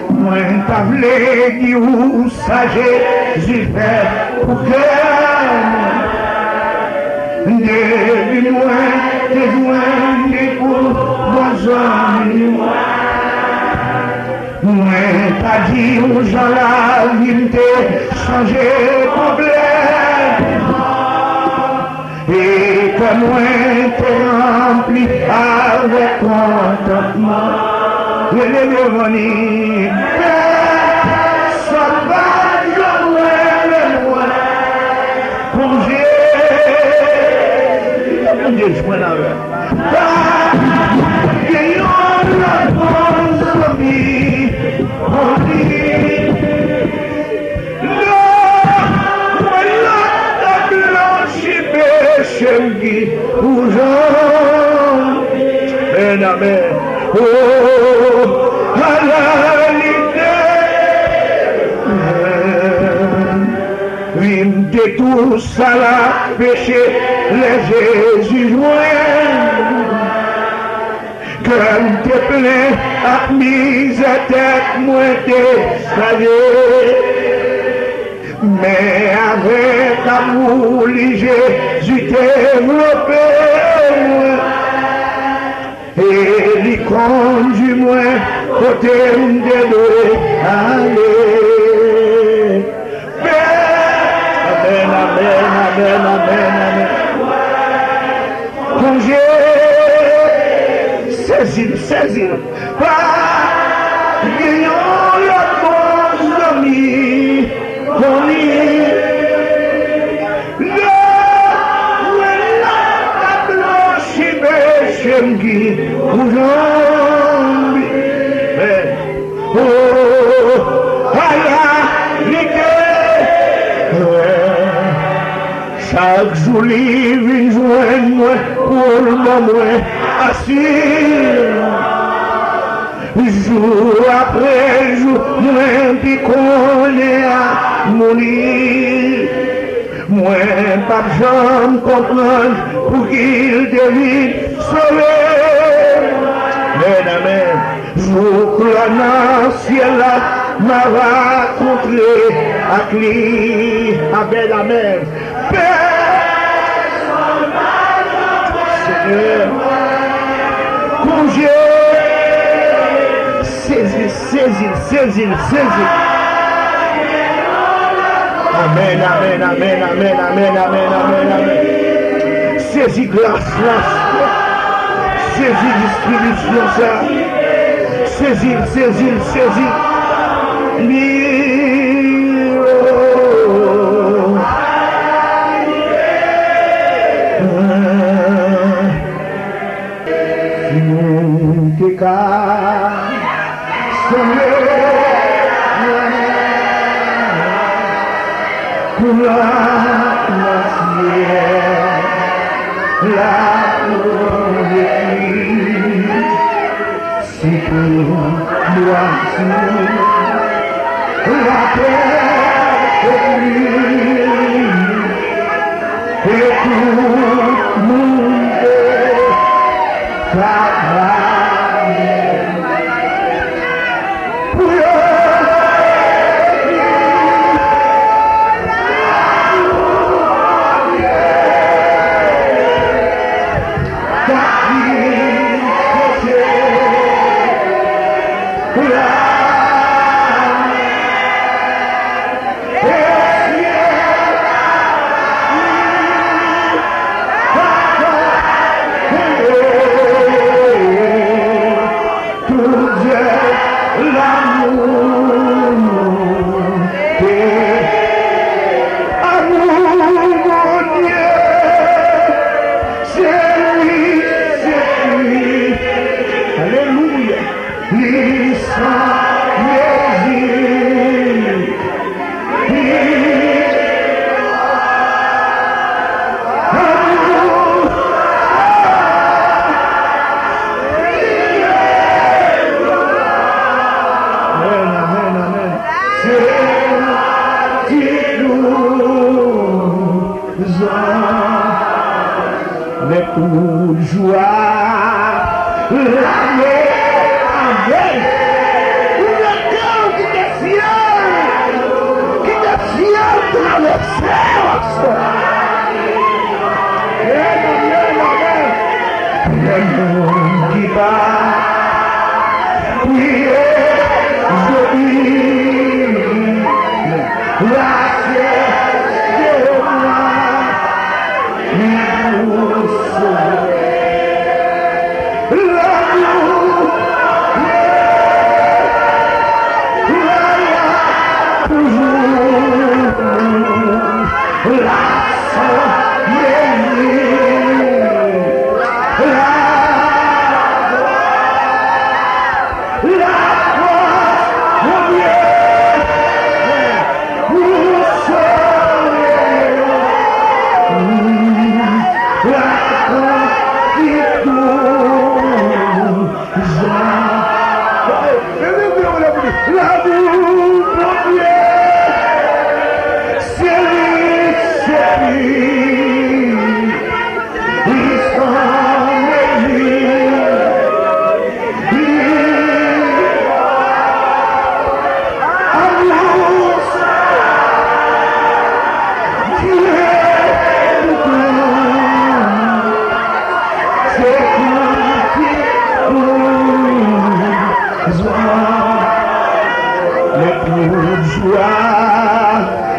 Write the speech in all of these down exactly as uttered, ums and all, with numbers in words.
Moi, t'as voulu dire où ça Jésus fait pour que depuis moi, t'es joint pour besoin. Moi, t'as dit aux gens la vie t'est changé complètement. Et que moi, t'es rempli avec contentement. Je l'ai devenu. Personne va jouer le moi. Pour Jésus. Dieu, je prends la main. Ayons la bonne famille. On dit. Non, voilà la blanche péché qui vous en. Amen. Oh, à la l'idée, oui, de tout ça la péché, les Jésus joint, comme t'es plein à mise à tête, moi t'es salé, mais avec amour, Jésus développé. Et les conduit moi côté de deux aller. Amen, amen, amen, amen, amen. Congé, saisis, saisis. Ayons la bonne amie, qu'on y Shemgi Ujambi Oh Aya Like Chaque jour il joint moi pour le moment assis Jour après jour moi puis qu'on est à mourir Moi pas jamais comprendre pour qu'il devine sauvé. Mais amen, jour que la ciel m'a rencontré à lui. Amen, amen. Seigneur, congé, saisis, saisis, saisis, saisis. Amen, amen, amen, amen, amen, amen, amen, amen. Saisis grâce, grâce. Saisis distribution ça. Saisis, saisis, saisis. Si nous t'es pour la nation, la pauvreté, si pour moi, la paix est plus, et tout le monde travaille. Pour joie, l'année avec le cœur.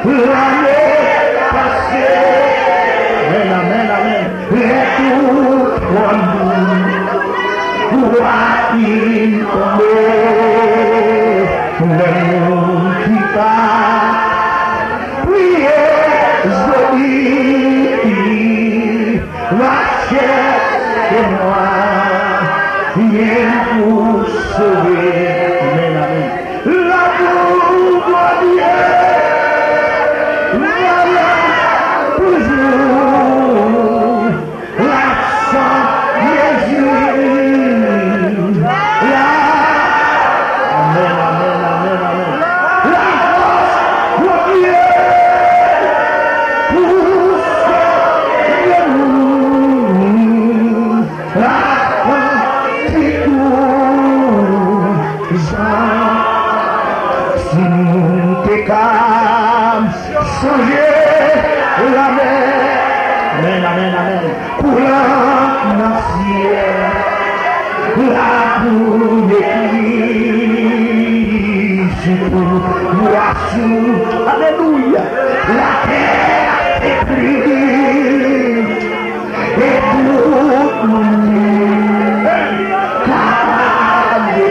l'année passée. Amen, amen, amen. Les tout rendus, roi il tombé, le monde qui part, priez, joli, ma chère et moi, rien pour sauver. Amen, amen. L'amour de Dieu, voilà toujours l'accent Jésus. La... Amen, amen, amen, amen. La force de Dieu pour sauver nous. La si nous t'écams, changer la mer, amen, amen, amen, coulant dans le ciel, la boule d'écrit, sur moisson, alléluia, la terre est prise, et tout nous, capable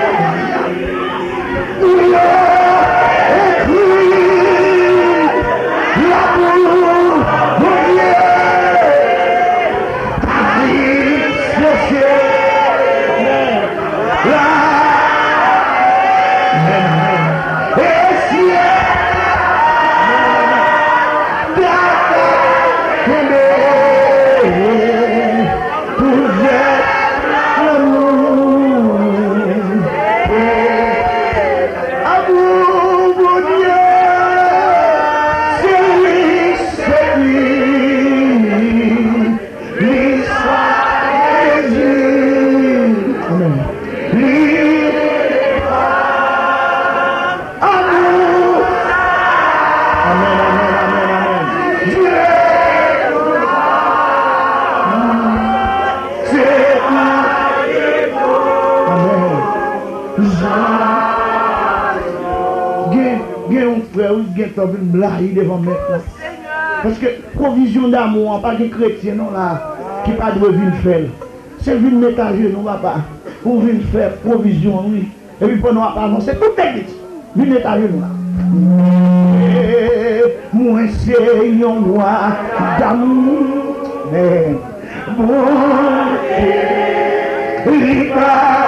devant maintenant. Parce que provision d'amour, pas de chrétien non là, qui pas de venir faire. C'est venir mettre à genoux, papa, pour venir faire provision, oui. Et puis pour nous pas, c'est tout technique. Venir mettre à genoux là. Moi c'est un roi d'amour, mais bon, il pas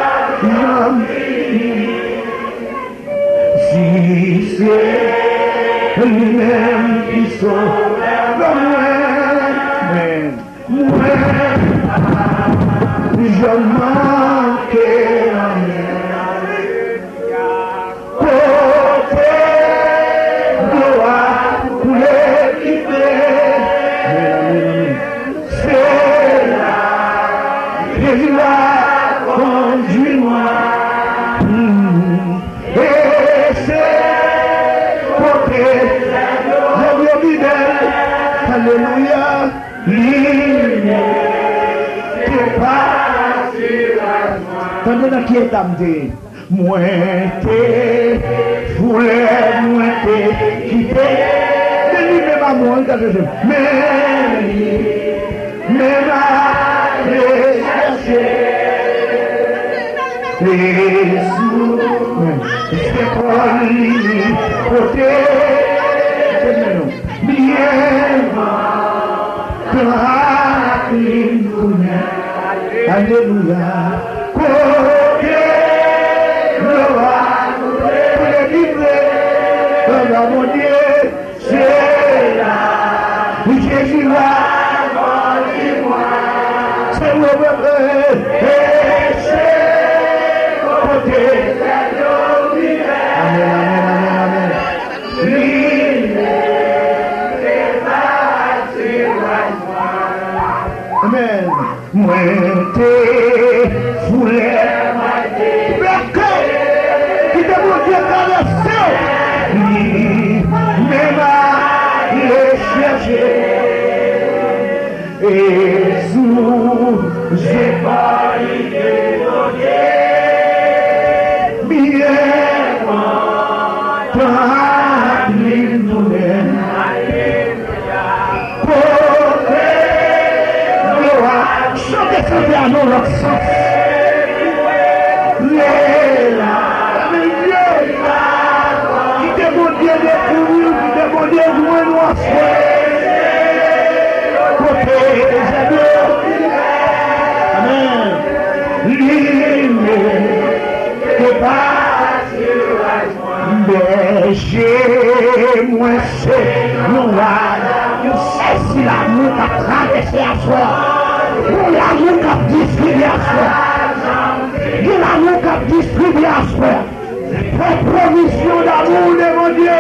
si c'est lui-même qui sauve le moi, moi, je manquais la côté gloire pour l'équiper. C'est là, Jésus l'a conduit moi. Alléluia, l'île qui passe la joie. Tandis qui est amené, moi t'es foulé, moi t'es quitté. Mais lui même à moi, mais mais m'a recherché. Jésus, c'est pour lui, côté. Alléluia. Côté gloire pour les livrer. Oh mon Dieu, c'est là. Jésus là, moi. C'est moi, et c'est côté. Amen, amen, amen, amen. Amen. Moi t'es foulé, mais qui te mon Dieu traversé, même à les chercher. Et sous, j'ai pas idée de bien, moi, t'as pris nous. dans l'autre sens. Qui te bon Dieu de courir, qui te bon Dieu de nous à côté des amis. Amen. L'île est pas mais j'ai moins c'est nous là. Nous savons si l'amour a traversé à soi. Nous l'amour qui a distribué à soi. Nous l'amour qui a distribué à soi. Pour provision d'amour de mon Dieu.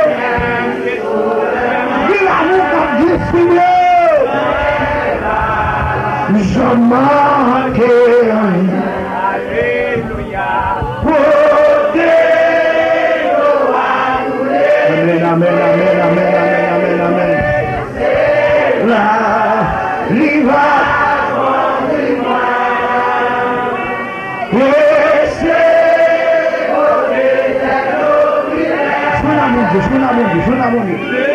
Nous l'amour qui a distribué. Je manque rien. Amen, amen, amen, amen, amen, amen, amen. La riva. Je suis un amour, je suis un amour, je suis un amour.